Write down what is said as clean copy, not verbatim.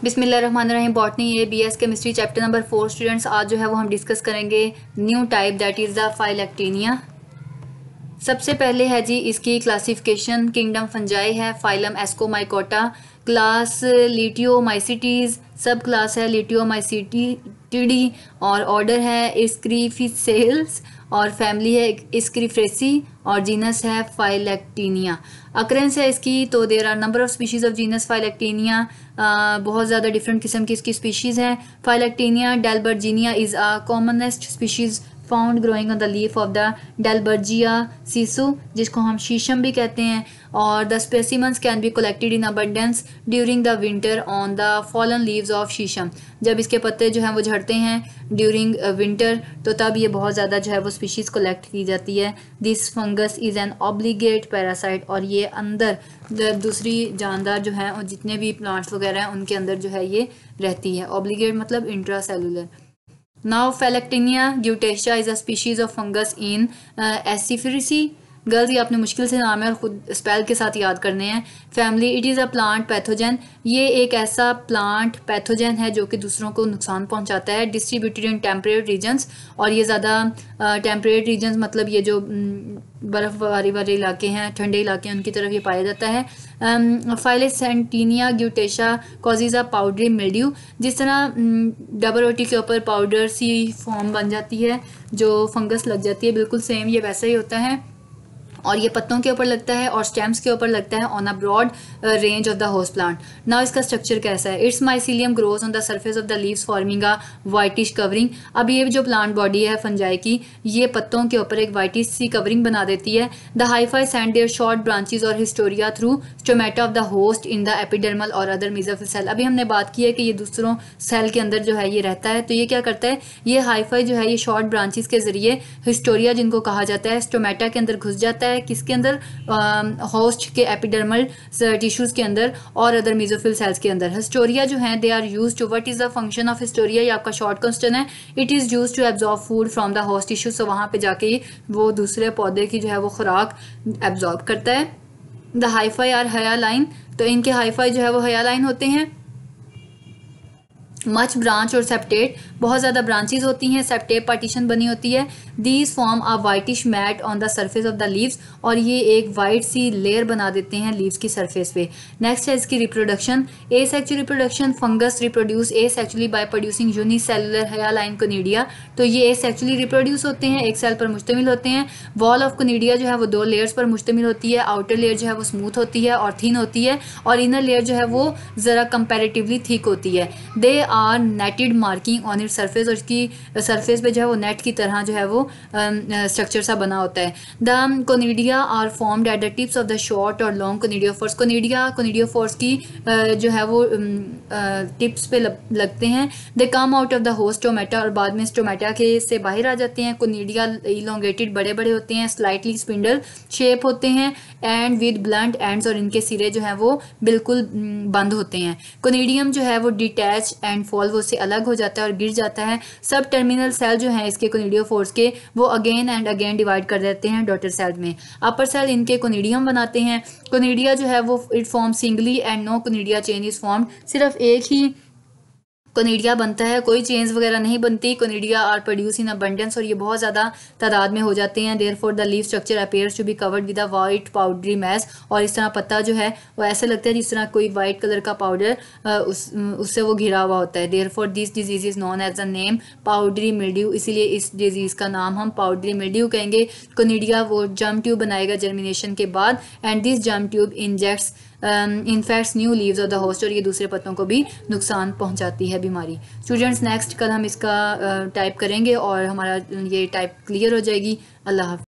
बिस्मिल्लाहिर्रहमानिर्रहीम। Botany A BS chemistry chapter number 4 students, आज जो है वो हम डिस्कस करेंगे new type that is the Phyllactinia. सबसे पहले है जी इसकी क्लासिफिकेशन। किंगडम फंजाई है, phylum Ascomycota, class Leotiomycetes, sub class है लिटियोमाइसिटिडी और ऑर्डर है स्क्रीफिसेल्स और फैमिली है स्क्रीफ्रेसी और जीनस है फाइलेक्टिनिया। अक्रेंस है इसकी तो there are number of species of genus Phyllactinia, बहुत ज़्यादा डिफरेंट किस्म की इसकी स्पीशीज़ हैं। Phyllactinia dalbergiae is a commonest species found growing on the leaf of the Dalbergia sissoo, जिसको हम शीशम भी कहते हैं। और the specimens can be collected in abundance during the winter on the fallen leaves of shisham. जब इसके पत्ते जो हैं वो झड़ते हैं ड्यूरिंग विंटर तो तब ये बहुत ज़्यादा जो है वो स्पीशीज़ कलेक्ट की जाती है। This fungus is an obligate parasite, और ये अंदर दूसरी जानदार जो है और जितने भी प्लांट्स वगैरह हैं उनके अंदर जो है ये रहती है। ऑब्लिगेट मतलब intracellular. Now Phylactinia guttaceae is a species of fungus in Aciferaceae। Girls ये आपने मुश्किल से नाम है और ख़ुद स्पेल के साथ याद करने हैं। Family it is a plant pathogen, ये एक ऐसा प्लांट पैथोजन है जो कि दूसरों को नुकसान पहुंचाता है। डिस्ट्रीब्यूटेड इन टेम्परेट रीजन्स, और ये ज़्यादा टेम्परेट रीजन्स मतलब ये जो बर्फ़ वाले इलाके हैं, ठंडे इलाके हैं, उनकी तरफ ये पाया जाता है। Phyllactinia guttata causes a powdery mildew, जिस तरह डबल रोटी के ऊपर पाउडर सी फॉर्म बन जाती है जो फंगस लग जाती है, बिल्कुल सेम ये वैसा ही होता है। और ये पत्तों के ऊपर लगता है और स्टेम्स के ऊपर लगता है on a broad range of the host plant. Now इसका स्ट्रक्चर कैसा है? Its mycelium grows on the surface of the leaves forming a whitish covering. अब ये जो प्लांट बॉडी है फंजाई की, ये पत्तों के ऊपर एक वाइटिश सी कवरिंग बना देती है। The hyphae send their short branches और haustoria through stomata of the host in the epidermal और अदर मेसोफिल सेल। अभी हमने बात की है कि ये दूसरों सेल के अंदर जो है ये रहता है, तो ये क्या करता है, ये हाइफाई जो है ये शॉर्ट ब्रांचेस के जरिए हिस्टोरिया जिनको कहा जाता है स्टोमेटा के अंदर घुस जाता है। किसके अंदर? होस्ट के एपिडर्मल टिश्यूज के अंदर और अदर मेसोफिल सेल्स के अंदर। हिस्टोरिया जो है they are used to, what is the function of haustoria, ये आपका शॉर्ट क्वेश्चन है। It is used to absorb food from the host tissue, so वहां पे जाके वो दूसरे पौधे की जो है वो खुराक एब्जॉर्ब करता है। द हाइफाई आर हयालाइन, तो इनके हाइफाई जो है वो हयालाइन होते हैं। मच ब्रांच और सेप्टेट, बहुत ज़्यादा ब्रांचेज होती हैं, सेप्टेट पार्टीशन बनी होती है। These form a whitish mat on the surface of the leaves, और ये एक वाइट सी लेयर बना देते हैं लीव्स की सरफेस पे। नेक्स्ट है इसकी reproduction. Asexual reproduction, fungus reproduce asexually by producing unicellular hyaline conidia, तो ये एसेक्सुअली रिप्रोड्यूस होते हैं, एक सेल पर मुश्तमिल होते हैं। वॉल ऑफ कोनिडिया जो है वो 2 लेयर्स पर मुश्तमिल होती है। आउटर लेयर जो है वो स्मूथ होती है और थिन होती है, और इनर लेयर जो है वो ज़रा कंपैरेटिवली थिक होती है। They are netted marking on it surface, और इसकी सरफेस पे जो है वो नेट की तरह जो है वो स्ट्रक्चर सा बना होता है। The conidia are formed at the tips of the short और लॉन्ग कोनिडियोफोर्स। कोनिडियोफोर्स की जो है वो टिप्स पे लगते हैं। They come out of the host stomata, और बाद में स्टोमेटा के से बाहर आ जाते हैं। कोनिडिया इलोंगेटेड, बड़े बड़े होते हैं, स्लाइटली स्पिंडल शेप होते हैं, एंड विद ब्लंट एंड्स, और इनके सिरे जो है वो बिल्कुल बंद होते हैं। कोनिडियम जो है वो डिटैच एंड फॉल, वो से अलग हो जाता है और गिर जाता है। सब टर्मिनल सेल जो हैं इसके कोनिडियोफोर्स के, वो अगेन एंड अगेन डिवाइड कर देते हैं डॉटर सेल में। अपर सेल इनके कोनिडियम बनाते हैं। कोनिडिया जो है वो it form singly and no conidia chain is formed, सिर्फ एक ही कोनिडिया बनता है, कोई चेन्स वगैरह नहीं बनती। Conidia are produce in abundance, और ये बहुत ज़्यादा तादाद में हो जाते हैं। Therefore the leaf structure appears to be covered with a white powdery mass, और इस तरह पत्ता जो है वो ऐसा लगता है जिस तरह कोई वाइट कलर का पाउडर उससे वो घिरा हुआ होता है। Therefore this disease is known as the name powdery mildew, इसीलिए इस डिजीज़ का नाम हम पाउडरी मिल्ड्यू कहेंगे। कोनिडिया वो जर्म ट्यूब बनाएगा जर्मिनेशन के बाद, and this germ tube injects infects new leaves of the host, और ये दूसरे पत्तों को भी नुकसान पहुंचाती है बीमारी। स्टूडेंट्स नेक्स्ट कल हम इसका टाइप करेंगे और हमारा ये टाइप क्लियर हो जाएगी। अल्लाह हाफ़िज़।